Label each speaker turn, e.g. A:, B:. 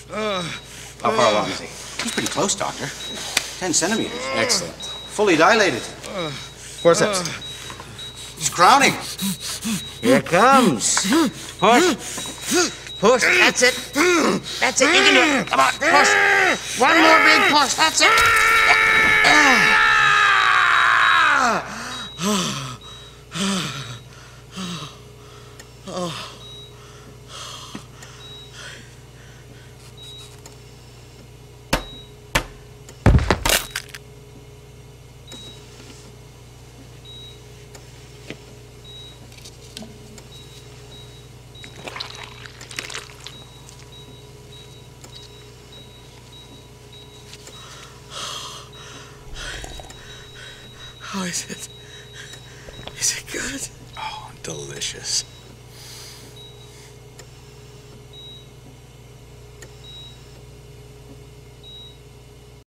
A: How far along is he? He's pretty close, Doctor. 10 centimeters.
B: Excellent.
A: Fully dilated.
B: Forceps.
A: He's crowning.
C: Here it comes. Push. Push. That's it. That's it. You can do it. Come on. Push. One more big push. That's it.
B: How is it? Is it good?
A: Oh, delicious.